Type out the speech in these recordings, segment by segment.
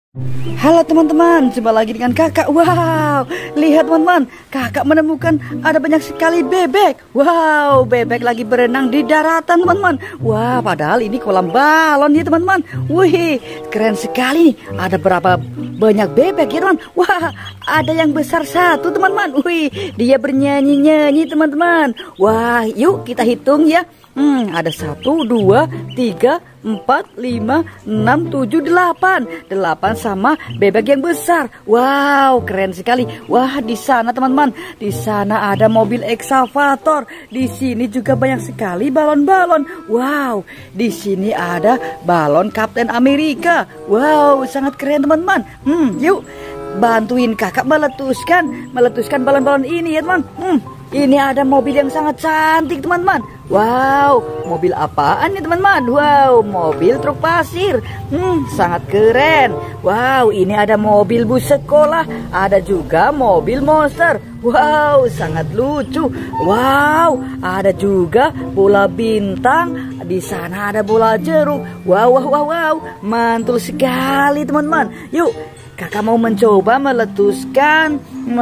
Halo teman-teman, jumpa lagi dengan kakak. Wow, lihat teman-teman, kakak menemukan ada banyak sekali bebek. Wow, bebek lagi berenang di daratan teman-teman. Wah, padahal ini kolam balon ya teman-teman. Wih, keren sekali nih. Ada berapa banyak bebek ya teman. Wah, ada yang besar satu teman-teman. Wih, dia bernyanyi-nyanyi teman-teman. Wah, yuk kita hitung ya. Ada 1, 2, 3, 4, 5, 6, 7, 8. 8 sama bebek yang besar. Wow, keren sekali. Wah, di sana teman-teman, di sana ada mobil ekskavator. Di sini juga banyak sekali balon-balon. Wow, di sini ada balon Kapten Amerika. Wow, sangat keren teman-teman. Yuk bantuin kakak meletuskan balon-balon ini ya teman. Ini ada mobil yang sangat cantik teman-teman. Wow, mobil apaan nih teman-teman? Wow, mobil truk pasir. Sangat keren. Wow, ini ada mobil bus sekolah. Ada juga mobil monster. Wow, sangat lucu. Wow, ada juga bola bintang. Di sana ada bola jeruk. Wow, mantul sekali teman-teman. Yuk, kakak mau mencoba meletuskan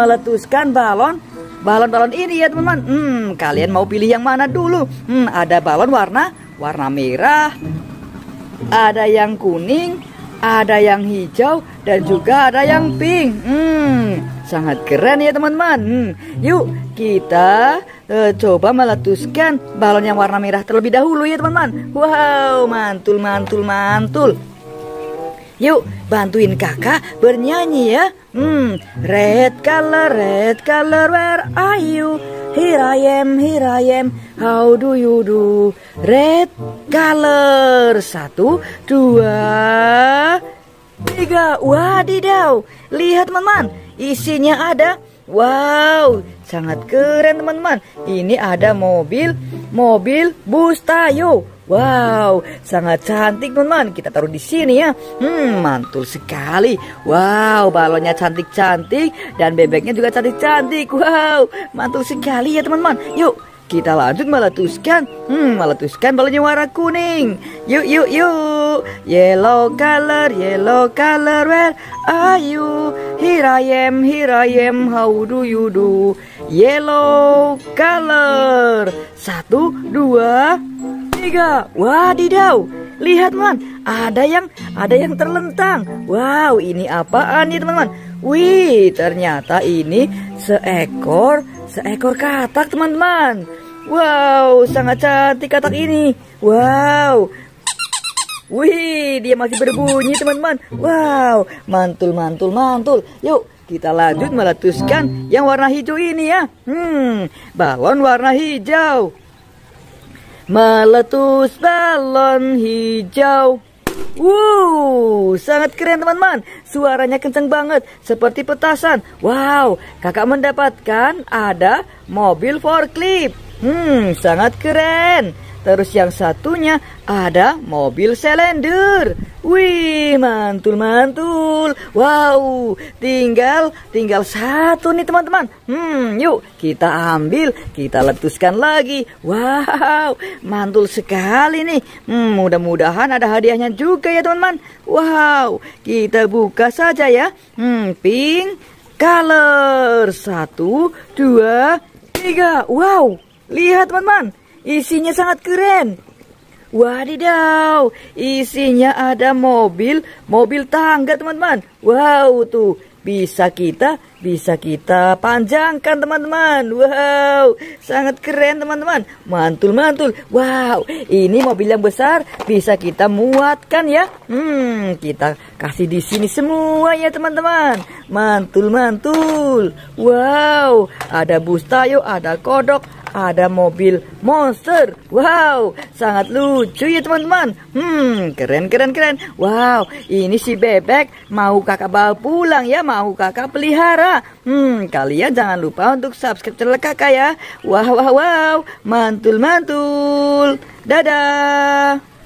balon ini ya teman-teman. Kalian mau pilih yang mana dulu? Ada balon warna merah, ada yang kuning, ada yang hijau, dan juga ada yang pink. Sangat keren ya teman-teman. Yuk kita coba meletuskan balon yang warna merah terlebih dahulu ya teman-teman. Wow, mantul. Yuk bantuin kakak bernyanyi ya. Red color, where are you? Here I am, how do you do? Red color, 1, 2, 3. Wadidaw, lihat teman-teman, isinya ada. Wow, sangat keren teman-teman. Ini ada mobil bus Tayo. Wow, sangat cantik teman-teman. Kita taruh di sini ya. Mantul sekali. Wow, balonnya cantik-cantik dan bebeknya juga cantik-cantik. Wow, mantul sekali ya teman-teman. Yuk, kita lanjut meletuskan balonnya warna kuning. Yuk. Yellow color, where are you? Here I am, how do you do? Yellow color, 1, 2, 3. Wadidaw, lihat teman, ada yang terlentang. Wow, ini apaan nih teman-teman? Wih, ternyata ini seekor katak teman-teman. Wow, sangat cantik katak ini. Wow. Wih, dia masih berbunyi teman-teman. Wow, mantul. Yuk kita lanjut meletuskan yang warna hijau ini ya. Balon warna hijau. Meletus balon hijau. Wow, sangat keren teman-teman. Suaranya kenceng banget, seperti petasan. Wow, kakak mendapatkan ada mobil forklift. Sangat keren. Terus yang satunya ada mobil selender. Wih, mantul. Wow, tinggal satu nih teman-teman. Yuk kita ambil, kita letuskan lagi. Wow, mantul sekali nih. Mudah-mudahan ada hadiahnya juga ya teman-teman. Wow, kita buka saja ya. Pink color, 1, 2, 3. Wow, lihat teman-teman, isinya sangat keren. Wadidaw, isinya ada mobil tangga teman-teman. Wow, tuh bisa kita panjangkan teman-teman. Wow, sangat keren teman-teman. Mantul. Wow, ini mobil yang besar bisa kita muatkan ya. Kita kasih di sini semua ya teman-teman. Mantul. Wow, ada bus Tayo, ada kodok, ada mobil monster. Wow, sangat lucu ya teman-teman. Keren. Wow, ini si bebek mau kakak bawa pulang ya, mau kakak pelihara. Kalian jangan lupa untuk subscribe channel kakak ya. Wow, mantul. Dadah.